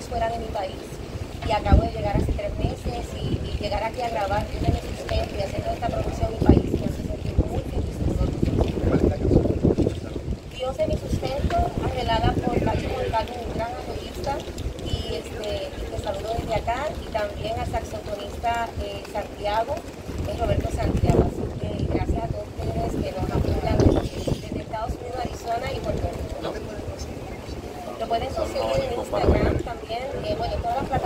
fuera de mi país y acabo de llegar hace 3 meses y llegar aquí a grabar Dios de mi sustento y haciendo esta producción en mi país me hace sentir muy feliz. Dios de mi sustento, arreglada por Pacho Montalvo, un gran arreglista, y te saludo desde acá, y también al saxofonista Santiago, Roberto Santiago. Así que gracias a todos ustedes que nos apoyan desde Estados Unidos, Arizona y Puerto Rico. Lo pueden conseguir en Instagram también, bueno, en todas las plataformas.